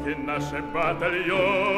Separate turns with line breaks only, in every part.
wszystkie nasze bataliony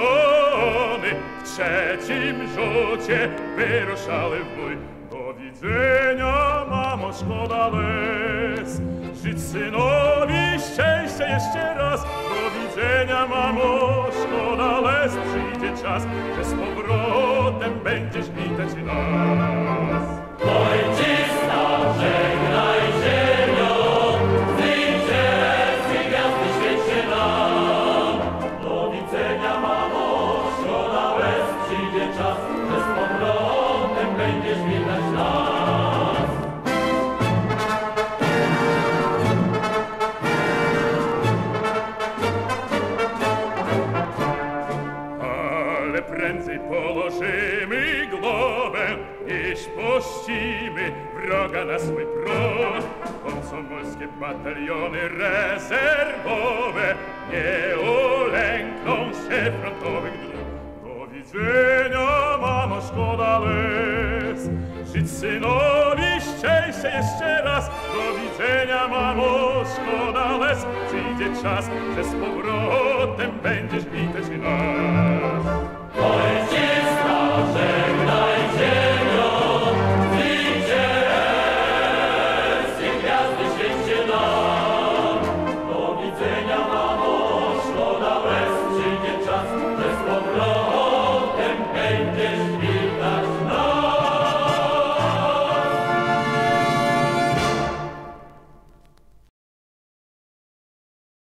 w trzecim rzucie wyruszały w bój. Do widzenia, mamo, szkoda łez, żyć synowi szczęścia jeszcze raz. Do widzenia, mamo, szkoda łez, przyjdzie czas, że z powrotem będziesz witać nas.
Ojczyzna, żegnaj ziemio, zwycięskie gwiazdy świecie nam. Do widzenia, mamo, szkoda łez, przyjdzie czas, że z powrotem będziesz witać nas.
Ale prędzej położymy głowę, niż puścimy wroga na swój prąd. Komsomolskie bataliony rezerwowe nie ulękną się frontowych dróg. Do widzenia, mamo, szkoda łez, żyć synowi szczęścia jeszcze raz. Do widzenia, mamo, szkoda łez, przyjdzie czas, że z powrotem będziesz witać nas.